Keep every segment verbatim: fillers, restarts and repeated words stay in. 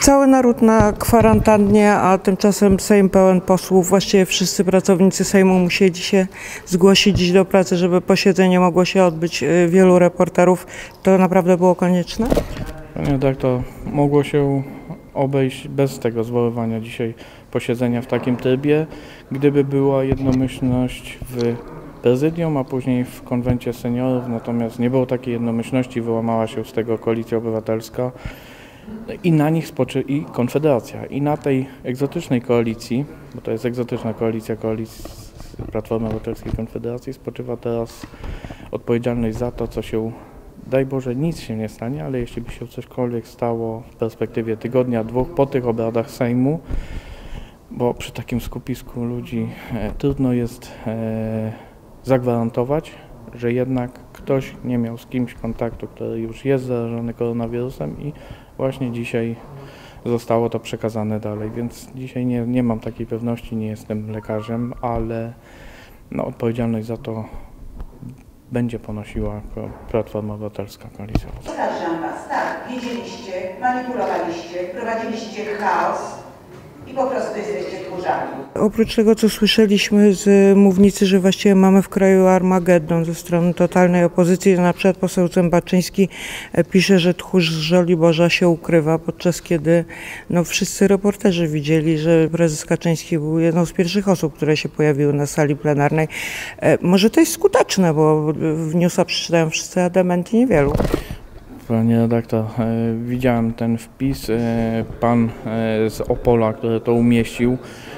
Cały naród na kwarantannie, a tymczasem Sejm pełen posłów. Właściwie wszyscy pracownicy Sejmu musieli się zgłosić dziś do pracy, żeby posiedzenie mogło się odbyć. Wielu reporterów. To naprawdę było konieczne? Panie redaktor, mogło się obejść bez tego zwoływania dzisiaj posiedzenia w takim trybie, gdyby była jednomyślność w prezydium, a później w konwencie seniorów, natomiast nie było takiej jednomyślności, wyłamała się z tego Koalicja Obywatelska i na nich spoczy i Konfederacja. I na tej egzotycznej koalicji, bo to jest egzotyczna koalicja, koalicji Platformy Obywatelskiej i Konfederacji, spoczywa teraz odpowiedzialność za to, co się, daj Boże, nic się nie stanie, ale jeśli by się cośkolwiek stało w perspektywie tygodnia, dwóch po tych obradach Sejmu, bo przy takim skupisku ludzi e, trudno jest e, zagwarantować, że jednak ktoś nie miał z kimś kontaktu, który już jest zarażony koronawirusem i właśnie dzisiaj zostało to przekazane dalej, więc dzisiaj nie, nie mam takiej pewności, nie jestem lekarzem, ale no, odpowiedzialność za to będzie ponosiła Platforma Obywatelska, Koalicja Obywatelska. Oskarżam was, tak, wiedzieliście, manipulowaliście, wprowadziliście chaos i po prostu jesteście tchórzami. Oprócz tego, co słyszeliśmy z mównicy, że właściwie mamy w kraju Armagedon ze strony totalnej opozycji, na przykład poseł Zębaczyński pisze, że tchórz z Żoliborza się ukrywa, podczas kiedy no, wszyscy reporterzy widzieli, że prezes Kaczyński był jedną z pierwszych osób, które się pojawiły na sali plenarnej. Może to jest skuteczne, bo w newsa przeczytają wszyscy, a dementii niewielu. Panie redaktor, e, widziałem ten wpis, e, pan e, z Opola, który to umieścił, e,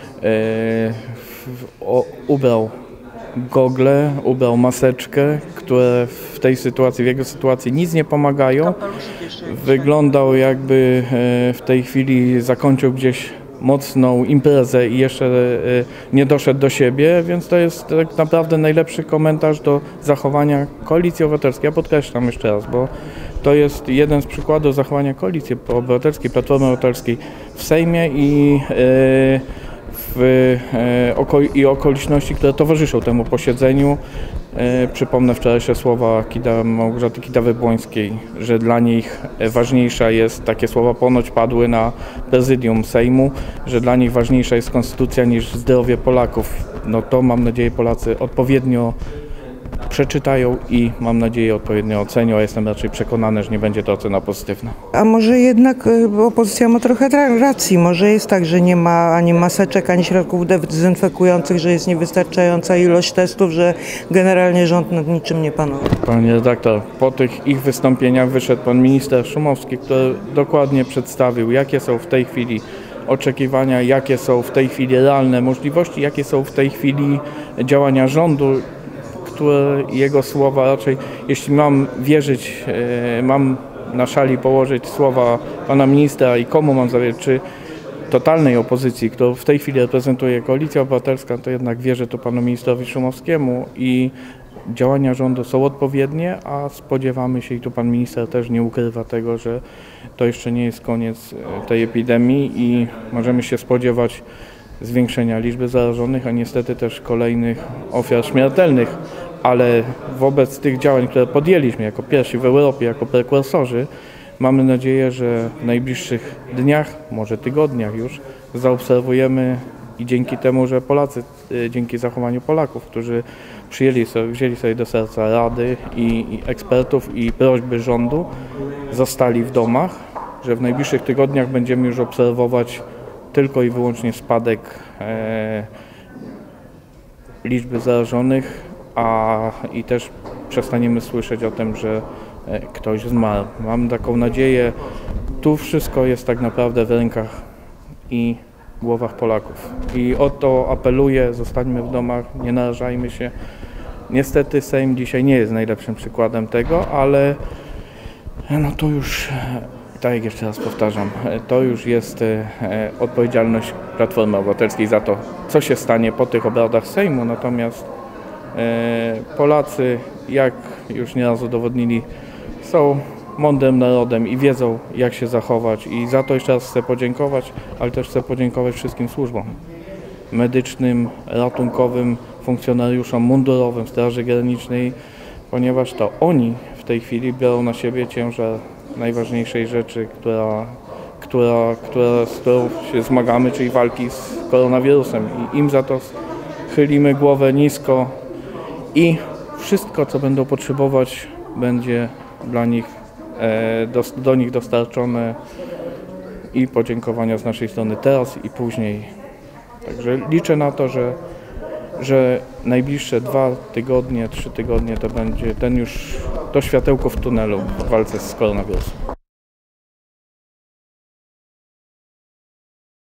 w, o, ubrał gogle, ubrał maseczkę, które w tej sytuacji, w jego sytuacji nic nie pomagają. Wyglądał jakby e, w tej chwili zakończył gdzieś mocną imprezę i jeszcze e, nie doszedł do siebie, więc to jest tak naprawdę najlepszy komentarz do zachowania Koalicji Obywatelskiej. Ja podkreślam jeszcze raz, bo to jest jeden z przykładów zachowania Koalicji Obywatelskiej, Platformy Obywatelskiej w Sejmie i, e, w, e, oko, i okoliczności, które towarzyszą temu posiedzeniu. E, przypomnę wczorajsze słowa Kida, Małgorzaty Kidawy-Błońskiej, że dla nich ważniejsza jest, takie słowa ponoć padły na prezydium Sejmu, że dla nich ważniejsza jest konstytucja niż zdrowie Polaków. No to mam nadzieję Polacy odpowiednio przeczytają i mam nadzieję odpowiednio ocenią, a jestem raczej przekonany, że nie będzie to ocena pozytywna. A może jednak opozycja ma trochę racji, może jest tak, że nie ma ani maseczek, ani środków dezynfekujących, że jest niewystarczająca ilość testów, że generalnie rząd nad niczym nie panuje. Panie redaktor, po tych ich wystąpieniach wyszedł pan minister Szumowski, który dokładnie przedstawił, jakie są w tej chwili oczekiwania, jakie są w tej chwili realne możliwości, jakie są w tej chwili działania rządu, które jego słowa raczej, jeśli mam wierzyć, mam na szali położyć słowa pana ministra i komu mam zawierzyć, czy totalnej opozycji, którą w tej chwili reprezentuje Koalicja Obywatelska, to jednak wierzę tu panu ministrowi Szumowskiemu i działania rządu są odpowiednie, a spodziewamy się, i tu pan minister też nie ukrywa tego, że to jeszcze nie jest koniec tej epidemii i możemy się spodziewać zwiększenia liczby zarażonych, a niestety też kolejnych ofiar śmiertelnych, ale wobec tych działań, które podjęliśmy jako pierwsi w Europie, jako prekursorzy, mamy nadzieję, że w najbliższych dniach, może tygodniach już zaobserwujemy i dzięki temu, że Polacy, dzięki zachowaniu Polaków, którzy przyjęli sobie, wzięli sobie do serca rady i, i ekspertów i prośby rządu, zostali w domach, że w najbliższych tygodniach będziemy już obserwować tylko i wyłącznie spadek e, liczby zarażonych, a i też przestaniemy słyszeć o tym, że e, ktoś zmarł. Mam taką nadzieję, tu wszystko jest tak naprawdę w rękach i głowach Polaków. I o to apeluję, zostańmy w domach, nie narażajmy się. Niestety Sejm dzisiaj nie jest najlepszym przykładem tego, ale no to już... Tak jak jeszcze raz powtarzam, to już jest e, odpowiedzialność Platformy Obywatelskiej za to, co się stanie po tych obradach Sejmu. Natomiast e, Polacy, jak już nieraz udowodnili, są mądrym narodem i wiedzą, jak się zachować. I za to jeszcze raz chcę podziękować, ale też chcę podziękować wszystkim służbom medycznym, ratunkowym, funkcjonariuszom mundurowym Straży Granicznej, ponieważ to oni w tej chwili biorą na siebie ciężar najważniejszej rzeczy, która, która, która, z którą się zmagamy, czyli walki z koronawirusem. I im za to chylimy głowę nisko i wszystko, co będą potrzebować, będzie dla nich, e, do, do nich dostarczone i podziękowania z naszej strony teraz i później. Także liczę na to, że, że najbliższe dwa tygodnie, trzy tygodnie to będzie ten już to światełko w tunelu w walce z koronawirusem.